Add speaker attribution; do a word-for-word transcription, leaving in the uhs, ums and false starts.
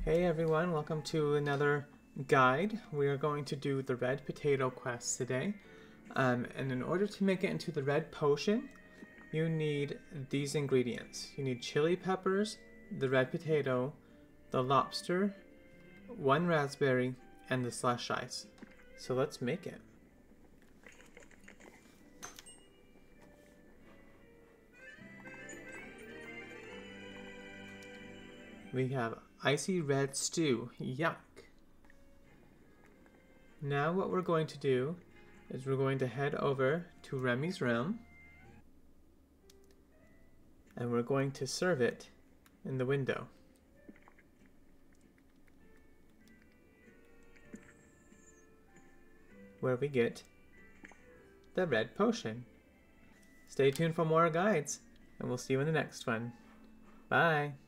Speaker 1: Hey everyone, welcome to another guide. We are going to do the red potato quest today. Um, and in order to make it into the red potion, you need these ingredients. You need chili peppers, the red potato, the lobster, one raspberry, and the slush ice. So let's make it. We have icy red stew. Yuck. Now what we're going to do is we're going to head over to Remy's room and we're going to serve it in the window. Where we get the red potion. Stay tuned for more guides and we'll see you in the next one. Bye.